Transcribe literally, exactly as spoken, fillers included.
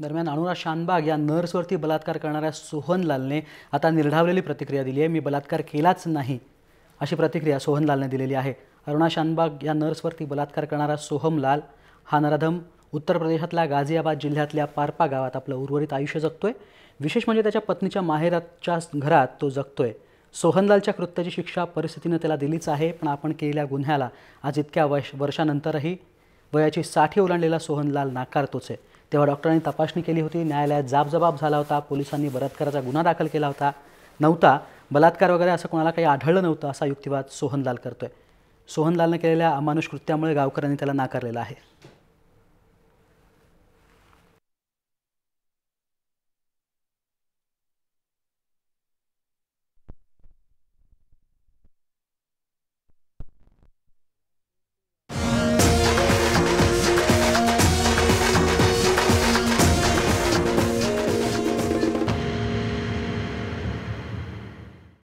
दरम्यान अनुराग शानबाग या नर्सवरती बलात्कार करणाऱ्या सोहनलालने आता निर्ढावलेली प्रतिक्रिया दिली आहे। मी बलात्कार केलाच नाही अशी प्रतिक्रिया सोहनलालने दिलेली आहे। अरुणा शानबाग या नर्सवरती बलात्कार करणारा सोहमलाल हा नराधम उत्तर प्रदेशातल्या गाझियाबाद जिल्ह्यातल्या पारपा गावात आपलं उर्वरित आयुष्य जगतोय। विशेष म्हणजे त्याच्या पत्नीच्या माहेराच्या घरात तो जगतोय। सोहनलालच्या कृत्याची शिक्षा परिस्थितीने त्याला दिलीच आहे, पण आपण केलेल्या गुन्ह्याला आज इतक्या वर्ष वर्षानंतरही वयाची साठी ओलांडलेला सोहनलाल नाकारतोच आहे। तेव्हा डॉक्टरांनी तपासणी केली होती, न्यायालयात जाबजबाब झाला होता, पोलिसांनी बलात्काराचा गुन्हा दाखल केला होता नव्हता बलात्कार वगैरे असं कोणाला काही आढळलं नव्हतं असा युक्तिवाद सोहनलाल करतोय। सोहनलालने केलेल्या अमानुष कृत्यामुळे गावकऱ्यांनी त्याला नाकारलेलं आहे।